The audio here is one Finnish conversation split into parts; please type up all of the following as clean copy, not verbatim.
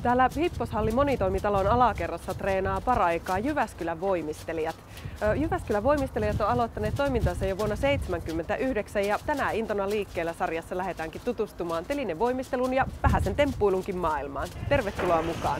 Täällä Hipposhallin monitoimitalon alakerrassa treenaa paraikaa Jyväskylän voimistelijat. Jyväskylän voimistelijat on aloittaneet toimintansa jo vuonna 1979 ja tänään Intona liikkeellä -sarjassa lähdetäänkin tutustumaan telinevoimistelun ja vähäsen temppuilunkin maailmaan. Tervetuloa mukaan!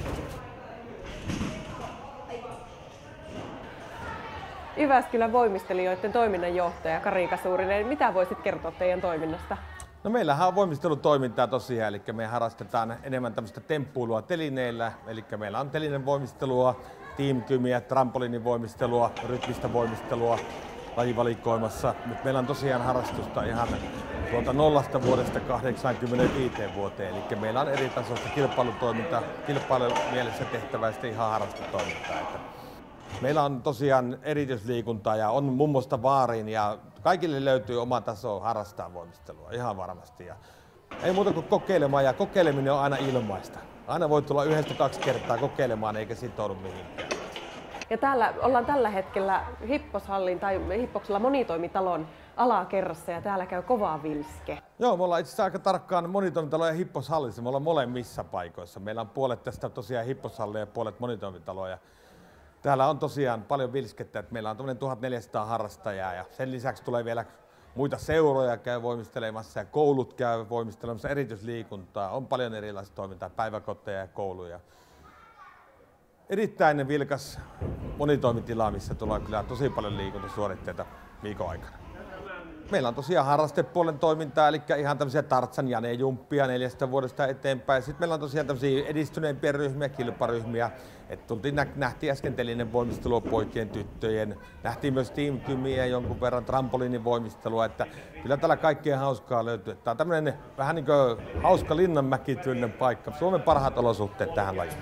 Jyväskylän voimistelijoiden toiminnanjohtaja Kari Kasurinen, mitä voisit kertoa teidän toiminnasta? No meillähän on voimistelutoimintaa tosiaan, eli me harrastetaan enemmän tämmöistä temppuilua telineillä, eli meillä on telinevoimistelua, teamkymiä, trampoliinivoimistelua, rytmistä voimistelua lajivalikoimassa, mutta meillä on tosiaan harrastusta ihan tuolta 0 vuodesta 85 vuoteen, eli meillä on eri tasoista kilpailutoimintaa, kilpailumielessä tehtävää ja ihan harrastustoimintaa. Meillä on tosiaan erityisliikuntaa ja on muun muassa vaariin ja kaikille löytyy oma taso harrastaa voimistelua ihan varmasti. Ja ei muuta kuin kokeilemaan ja kokeileminen on aina ilmaista. Aina voi tulla 1-2 kertaa kokeilemaan eikä sitoudu mihinkään. Ja täällä ollaan tällä hetkellä Hipposhallin tai Hippoksella monitoimitalon alakerrassa ja täällä käy kova vilske. Joo, me ollaan itse asiassa aika tarkkaan monitoimitalo ja Hipposhallissa. Me ollaan molemmissa paikoissa. Meillä on puolet tästä tosiaan Hipposhallia ja puolet monitoimitaloja. Täällä on tosiaan paljon vilskettä, että meillä on 1400 harrastajaa ja sen lisäksi tulee vielä muita seuroja käy voimistelemassa ja koulut käy voimistelemassa, erityisliikuntaa, on paljon erilaista toimintaa, päiväkoteja ja kouluja. Erittäin vilkas monitoimitila, missä tulee kyllä tosi paljon liikuntasuoritteita viikon aikana. Meillä on tosiaan harrastepuolen toimintaa, eli ihan tämmöisiä Tartsan Jane-jumppia 4 vuodesta eteenpäin. Sitten meillä on tosiaan tämmöisiä edistyneempiä ryhmiä, kilparyhmiä. Nähtiin äsken telinevoimistelua poikien, tyttöjen. Nähtiin myös teamkymiä, jonkun verran trampoliinivoimistelua. Että kyllä täällä kaikkea hauskaa löytyy. Tämä on tämmöinen vähän niin kuin hauska Linnanmäki-tyylinen paikka. Suomen parhaat olosuhteet tähän lajiin.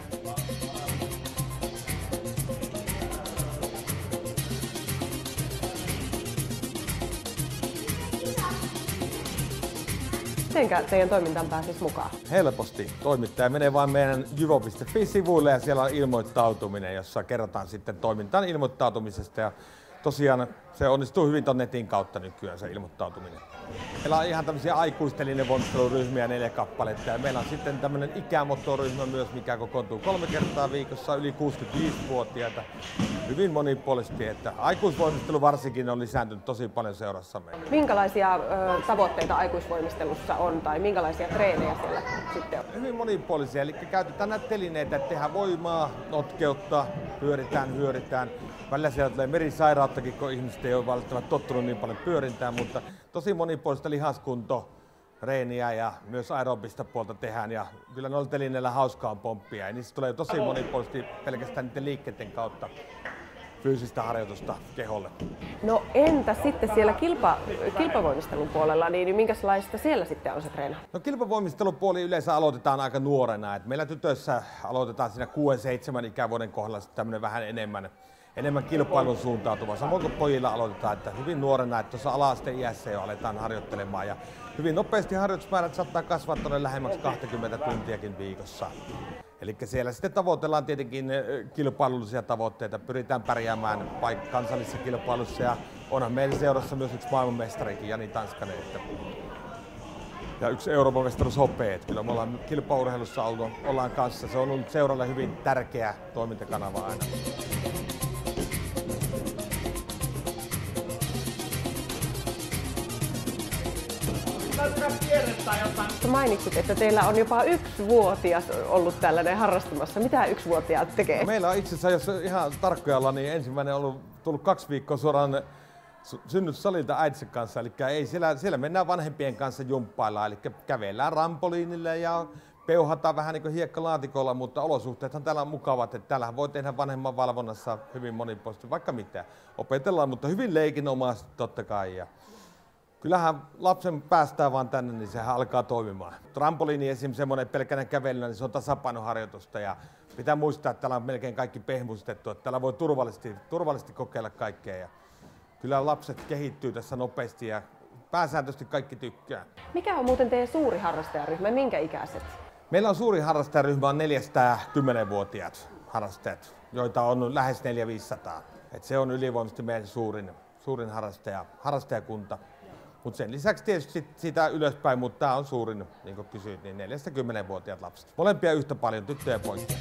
Mitenkä teidän toimintaan pääsisi mukaan? Helposti. Toimittaja menee vain meidän juvo.fi-sivuille ja siellä on ilmoittautuminen, jossa kerrotaan sitten toimintaan ilmoittautumisesta. Ja tosiaan se onnistuu hyvin tuon netin kautta nykyään se ilmoittautuminen. Meillä on ihan tämmöisiä aikuistelinevoimisteluryhmiä 4 kappaletta ja meillä on sitten tämmöinen ikämottoryhmä myös, mikä kokoontuu 3 kertaa viikossa yli 65-vuotiaita. Hyvin monipuolisesti, että aikuisvoimistelu varsinkin on lisääntynyt tosi paljon seurassamme. Minkälaisia tavoitteita aikuisvoimistelussa on tai minkälaisia treenejä siellä sitten on? Hyvin monipuolisia, eli käytetään näitä telineitä, että tehdään voimaa, notkeutta, hyöritään. Välillä siellä tulee merisairauttakin, kun ihmiset ei ole valitettavasti tottunut niin paljon pyörintään, mutta tosi monipuolista lihaskunto, reeniä ja myös aerobista puolta tehdään. Ja kyllä noilla telineillä hauskaa on pomppia ja niistä tulee tosi monipuolisesti pelkästään niiden liikkeiden kautta fyysistä harjoitusta keholle. No entä sitten siellä kilpavoimistelun puolella, niin minkälaista siellä sitten on se treena? No kilpavoimistelupuoli yleensä aloitetaan aika nuorena. Et meillä tytöissä aloitetaan siinä 6-7 ikävuoden kohdalla tämmöinen vähän enemmän kilpailun suuntautuva. Samoin kuin pojilla aloitetaan, että hyvin nuorena, että tuossa ala-asteiässä jo aletaan harjoittelemaan. Ja hyvin nopeasti harjoitusmäärät saattaa kasvaa tuonne lähemmäksi 20 tuntiakin viikossa. Eli siellä sitten tavoitellaan tietenkin kilpailullisia tavoitteita, pyritään pärjäämään kansallisessa kilpailussa ja onhan meillä seurassa myös yksi maailmanmestarikin, Jani Tanskanen, ja yksi Euroopan mestaruus hopea. Kyllä me ollaan kilpaurheilussa ollaan kanssa, se on ollut seuralle hyvin tärkeä toimintakanava aina. Mainitsit, että teillä on jopa 1-vuotias ollut tällainen harrastamassa. Mitä 1-vuotiaat tekee? No meillä on itse asiassa, jos ihan tarkkoja ollaan, niin ensimmäinen on tullut 2 viikkoa suoraan synnytyssalilta äitinsä kanssa. Eli ei siellä mennään vanhempien kanssa jumppaillaan, eli kävellään rampoliinille ja peuhataan vähän niin kuin hiekkalaatikolla, mutta olosuhteethan täällä on mukavat, että täällähän voi tehdä vanhemman valvonnassa hyvin monipuolisesti, vaikka mitä. Opetellaan, mutta hyvin leikinomaisesti totta kai. Ja kyllähän lapsen päästään vaan tänne, niin sehän alkaa toimimaan. Trampoliini esimerkiksi semmoinen pelkänä kävelyllä, niin se on tasapainoharjoitusta ja pitää muistaa, että täällä on melkein kaikki pehmustettu, että täällä voi turvallisesti kokeilla kaikkea. Ja kyllä lapset kehittyy tässä nopeasti ja pääsääntöisesti kaikki tykkää. Mikä on muuten teidän suuri harrastajaryhmä, minkä ikäiset? Meillä on suuri harrastajaryhmä on 4-10-vuotiaat harrastajat, joita on lähes 400-500. Et se on ylivoimaisesti meidän suurin harrastajakunta. Mutta sen lisäksi tietysti sitä ylöspäin, mutta tämä on suurin, niin kuin kysyit, niin 4–10-vuotiaat lapset. Molempia yhtä paljon, tyttöjä ja poikia.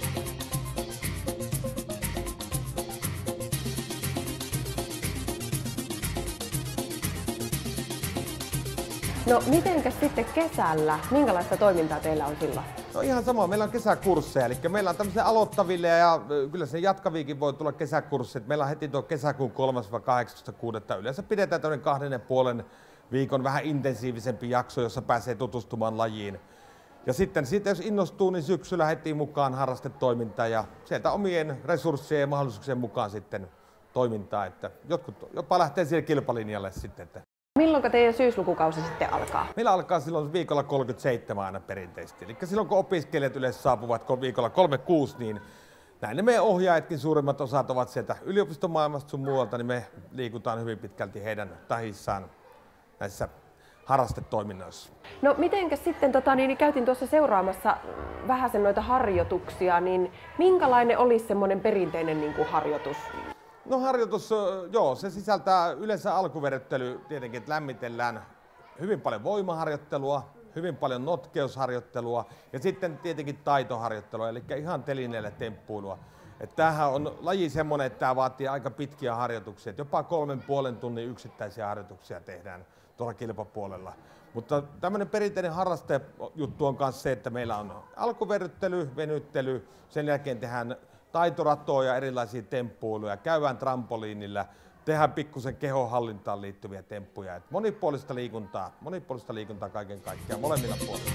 No mitenkäs sitten kesällä? Minkälaista toimintaa teillä on silloin? No ihan sama, meillä on kesäkursseja, eli meillä on tämmöisiä aloittaville ja kyllä se jatkaviikin voi tulla kesäkurssit. Meillä on heti tuo kesäkuun 3–18.6. Yleensä pidetään tämmöinen 2,5 viikon vähän intensiivisempi jakso, jossa pääsee tutustumaan lajiin. Ja sitten siitä, jos innostuu, niin syksyllä heti mukaan harrastetoimintaa ja sieltä omien resurssien ja mahdollisuuksien mukaan sitten toimintaa. Että jotkut jopa lähtee siellä kilpalinjalle sitten. Että Milloin teidän syyslukukausi sitten alkaa? meillä alkaa silloin viikolla 37 aina perinteisesti. Eli silloin kun opiskelijat yleensä saapuvat viikolla 36, niin näin ne meidän ohjaajatkin suurimmat osat ovat sieltä yliopistomaailmasta sun muualta, niin me liikutaan hyvin pitkälti heidän tahissaan näissä harrastetoiminnoissa. No mitenkäs sitten, käytin tuossa seuraamassa vähäsen noita harjoituksia, niin minkälainen olisi semmoinen perinteinen harjoitus? No harjoitus, joo, se sisältää yleensä alkuveryttely tietenkin, että lämmitellään hyvin paljon voimaharjoittelua, hyvin paljon notkeusharjoittelua ja sitten tietenkin taitoharjoittelua, eli ihan telineelle temppuilua. Että tämähän on laji semmoinen, että tämä vaatii aika pitkiä harjoituksia, että jopa 3,5 tunnin yksittäisiä harjoituksia tehdään tuolla kilpapuolella. Mutta tämmöinen perinteinen harrastajuttu on myös se, että meillä on alkuveryttely, venyttely, sen jälkeen tehdään taitoratoja ja erilaisia temppuiluja, käydään trampoliinilla, tehdään pikkusen kehonhallintaan liittyviä temppuja. Et monipuolista liikuntaa kaiken kaikkiaan molemmilla puolilla.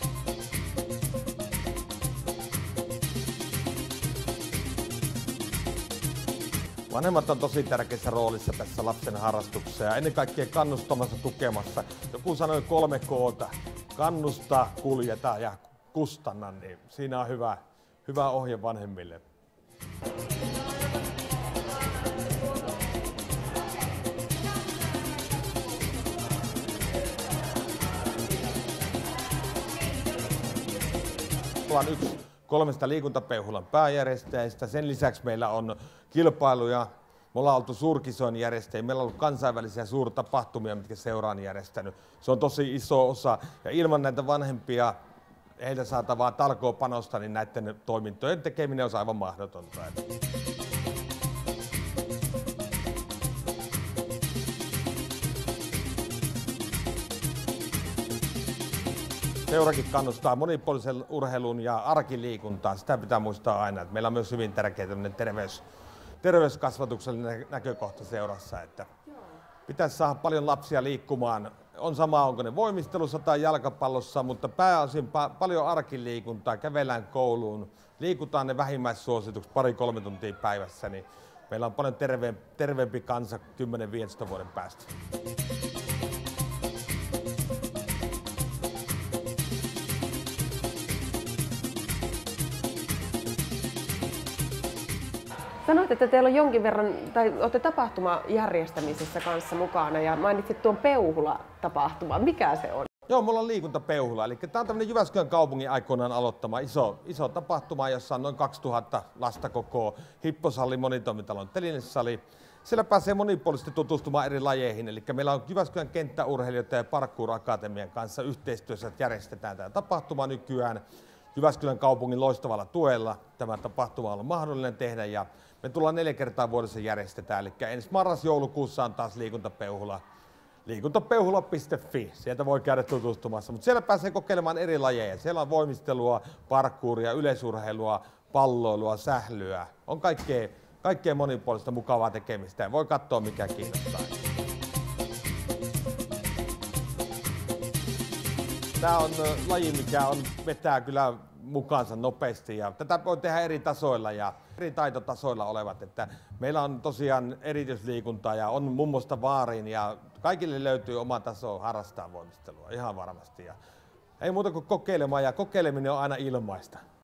Vanhemmat on tosi tärkeässä roolissa tässä lapsen harrastuksessa ja ennen kaikkea kannustamassa, tukemassa. Joku sanoi 3 K:ta, kannustaa, kuljeta ja kustanna, niin siinä on hyvä ohje vanhemmille. Ollaan yksi 3 liikuntapeuhulan pääjärjestäjistä. Sen lisäksi meillä on kilpailuja. Me ollaan oltu suurkisojen järjestäjiä. Meillä on ollut kansainvälisiä suurtapahtumia, mitkä seura on järjestänyt. Se on tosi iso osa. Ja ilman näitä vanhempia, heiltä saatavaa talkoopanosta, niin näiden toimintojen tekeminen on aivan mahdotonta. Seurakin kannustaa monipuolisen urheilun ja arkiliikuntaan. Sitä pitää muistaa aina, että meillä on myös hyvin tärkeä terveyskasvatuksellinen näkökohta seurassa, että pitäisi saada paljon lapsia liikkumaan. On sama, onko ne voimistelussa tai jalkapallossa, mutta pääosin paljon arkiliikuntaa, kävellään kouluun, liikutaan ne vähimmäissuositukset 2–3 tuntia päivässä, niin meillä on paljon terveempi kansa 10–15 vuoden päästä. Sanoit, että teillä on jonkin verran, tai olette tapahtumajärjestämisessä kanssa mukana ja mainitsit tuon Peuhula-tapahtuman. Mikä se on? Joo, mulla on liikuntapeuhula. Eli tämä on tämmöinen Jyväskylän kaupungin aikoinaan aloittama iso tapahtuma, jossa on noin 2000 lasta koko hipposalli, monitoimitalon telinesali. Siellä pääsee monipuolisesti tutustumaan eri lajeihin. Eli meillä on Jyväskylän kenttäurheilijoita ja Parkour Akatemian kanssa yhteistyössä, että järjestetään tämä tapahtuma nykyään. Jyväskylän kaupungin loistavalla tuella tämä tapahtuma on mahdollinen tehdä ja me tullaan 4 kertaa vuodessa järjestetään. Eli ensi marras-joulukuussa on taas liikuntapeuhula. Liikuntapeuhula.fi, sieltä voi käydä tutustumassa, mutta siellä pääsee kokeilemaan eri lajeja. Siellä on voimistelua, parkouria, yleisurheilua, palloilua, sählyä. On kaikkea monipuolista mukavaa tekemistä ja voi katsoa mikä kiinnostaa. Tämä on laji, mikä vetää kyllä mukaansa nopeasti ja tätä voi tehdä eri tasoilla ja eri taitotasoilla olevat. Että meillä on tosiaan erityisliikuntaa ja on muun muassa vaariin ja kaikille löytyy oma taso harrastaa voimistelua ihan varmasti. Ja ei muuta kuin kokeilemaan ja kokeileminen on aina ilmaista.